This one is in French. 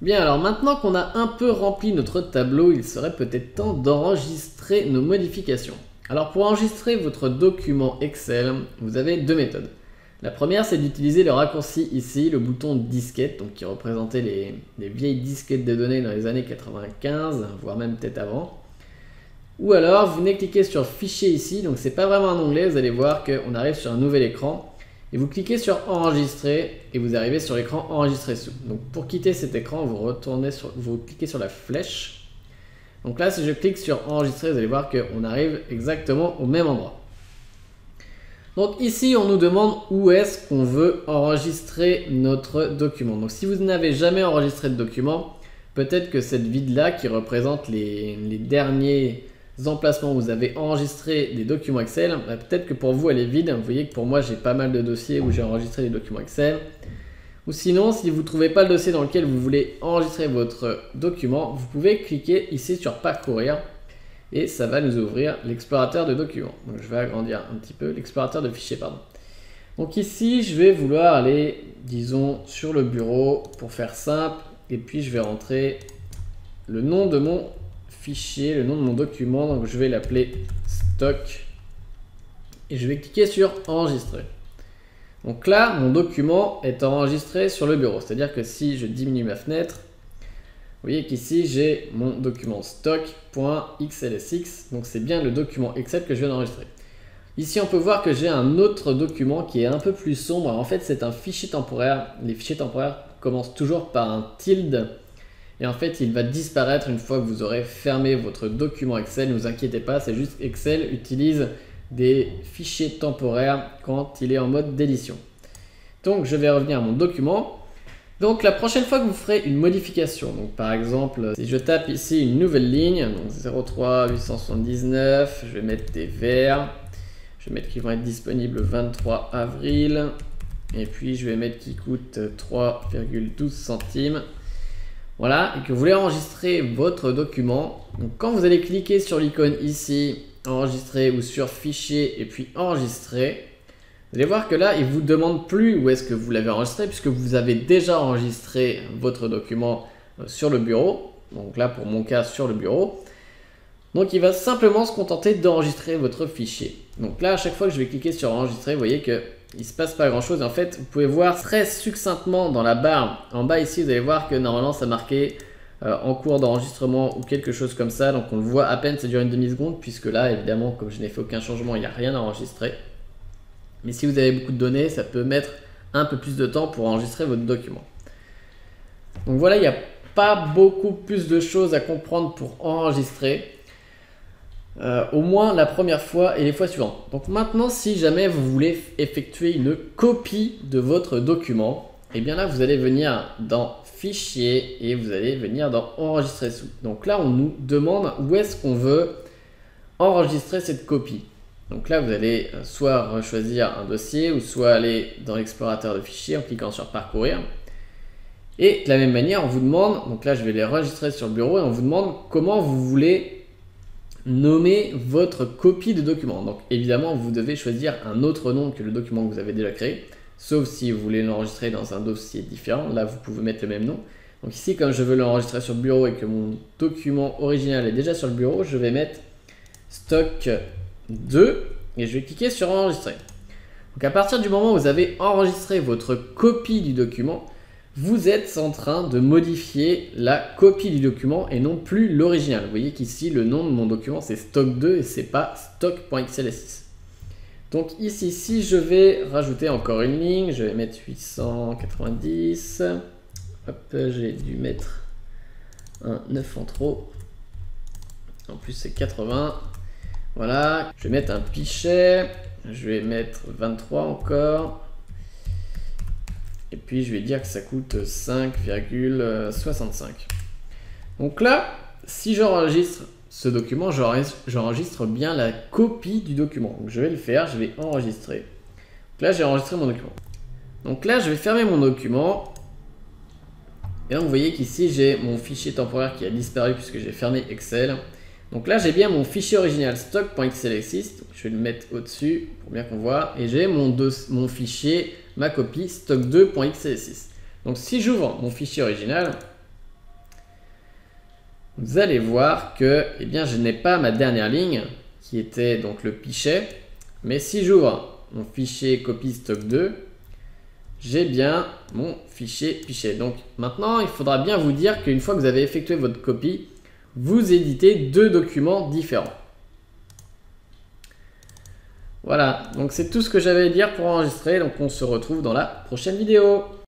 Bien, alors maintenant qu'on a un peu rempli notre tableau, il serait peut-être temps d'enregistrer nos modifications. Alors pour enregistrer votre document Excel, vous avez deux méthodes. La première, c'est d'utiliser le raccourci ici, le bouton disquette, donc qui représentait les vieilles disquettes de données dans les années 95, voire même peut-être avant. Ou alors, vous venez cliquer sur Fichier ici, donc c'est pas vraiment un onglet, vous allez voir qu'on arrive sur un nouvel écran. Et vous cliquez sur Enregistrer et vous arrivez sur l'écran Enregistrer sous. Donc pour quitter cet écran, vous cliquez sur la flèche. Donc là, si je clique sur Enregistrer, vous allez voir qu'on arrive exactement au même endroit. Donc ici, on nous demande où est-ce qu'on veut enregistrer notre document. Donc si vous n'avez jamais enregistré de document, peut-être que cette vide-là qui représente les derniers emplacements où vous avez enregistré des documents Excel, peut-être que pour vous elle est vide. Vous voyez que pour moi j'ai pas mal de dossiers où j'ai enregistré des documents Excel. Ou sinon, si vous ne trouvez pas le dossier dans lequel vous voulez enregistrer votre document, vous pouvez cliquer ici sur Parcourir et ça va nous ouvrir l'explorateur de documents. Donc je vais agrandir un petit peu l'explorateur de fichiers, pardon. Donc ici je vais vouloir aller, disons, sur le bureau pour faire simple, et puis je vais rentrer le nom de mon fichier, le nom de mon document, donc je vais l'appeler stock et je vais cliquer sur enregistrer. Donc là, mon document est enregistré sur le bureau, c'est-à-dire que si je diminue ma fenêtre, vous voyez qu'ici j'ai mon document stock.xlsx, donc c'est bien le document Excel que je viens d'enregistrer. Ici on peut voir que j'ai un autre document qui est un peu plus sombre. En fait c'est un fichier temporaire. Les fichiers temporaires commencent toujours par un tilde. Et en fait, il va disparaître une fois que vous aurez fermé votre document Excel. Ne vous inquiétez pas, c'est juste Excel utilise des fichiers temporaires quand il est en mode d'édition. Donc, je vais revenir à mon document. Donc, la prochaine fois que vous ferez une modification, donc par exemple, si je tape ici une nouvelle ligne, donc 03 879, je vais mettre des verts. Je vais mettre qu'ils vont être disponibles le 23 avril. Et puis, je vais mettre qu'ils coûtent 3,12 centimes. Voilà, et que vous voulez enregistrer votre document. Donc quand vous allez cliquer sur l'icône ici, enregistrer, ou sur fichier et puis enregistrer, vous allez voir que là, il ne vous demande plus où est-ce que vous l'avez enregistré, puisque vous avez déjà enregistré votre document sur le bureau. Donc là, pour mon cas, sur le bureau. Donc il va simplement se contenter d'enregistrer votre fichier. Donc là, à chaque fois que je vais cliquer sur enregistrer, vous voyez que il ne se passe pas grand chose. En fait, vous pouvez voir très succinctement dans la barre en bas ici, vous allez voir que normalement ça marquait en cours d'enregistrement ou quelque chose comme ça. Donc on le voit à peine, ça dure une demi-seconde, puisque là évidemment comme je n'ai fait aucun changement, il n'y a rien à enregistrer. Mais si vous avez beaucoup de données, ça peut mettre un peu plus de temps pour enregistrer votre document. Donc voilà, il n'y a pas beaucoup plus de choses à comprendre pour enregistrer. Au moins la première fois et les fois suivantes. Donc maintenant, si jamais vous voulez effectuer une copie de votre document, et bien là vous allez venir dans Fichier et vous allez venir dans Enregistrer sous. Donc là on nous demande où est-ce qu'on veut enregistrer cette copie. Donc là vous allez soit choisir un dossier ou soit aller dans l'explorateur de fichiers en cliquant sur Parcourir. Et de la même manière on vous demande, donc là je vais les enregistrer sur le bureau et on vous demande comment vous voulez nommer votre copie de document. Donc évidemment vous devez choisir un autre nom que le document que vous avez déjà créé, sauf si vous voulez l'enregistrer dans un dossier différent. Là vous pouvez mettre le même nom. Donc ici, comme je veux l'enregistrer sur le bureau et que mon document original est déjà sur le bureau, je vais mettre stock 2 et je vais cliquer sur enregistrer. Donc à partir du moment où vous avez enregistré votre copie du document, vous êtes en train de modifier la copie du document et non plus l'original. Vous voyez qu'ici, le nom de mon document, c'est stock2 et c'est pas stock.xlsx. Donc ici, si je vais rajouter encore une ligne, je vais mettre 890. Hop, j'ai dû mettre un 9 en trop. En plus, c'est 80. Voilà, je vais mettre un pichet. Je vais mettre 23 encore. Et puis je vais dire que ça coûte 5,65. Donc là, si j'enregistre ce document, j'enregistre bien la copie du document. Donc je vais le faire, je vais enregistrer. Donc là, j'ai enregistré mon document. Donc là, je vais fermer mon document. Et donc vous voyez qu'ici, j'ai mon fichier temporaire qui a disparu puisque j'ai fermé Excel. Donc là, j'ai bien mon fichier original stock.xlsx. Je vais le mettre au-dessus pour bien qu'on voit. Et j'ai mon fichier, ma copie stock2.xlsx. Donc si j'ouvre mon fichier original, vous allez voir que eh bien, je n'ai pas ma dernière ligne qui était donc le pichet. Mais si j'ouvre mon fichier copie stock 2, j'ai bien mon fichier pichet. Donc maintenant, il faudra bien vous dire qu'une fois que vous avez effectué votre copie, vous éditez deux documents différents. Voilà, donc c'est tout ce que j'avais à dire pour enregistrer. Donc on se retrouve dans la prochaine vidéo.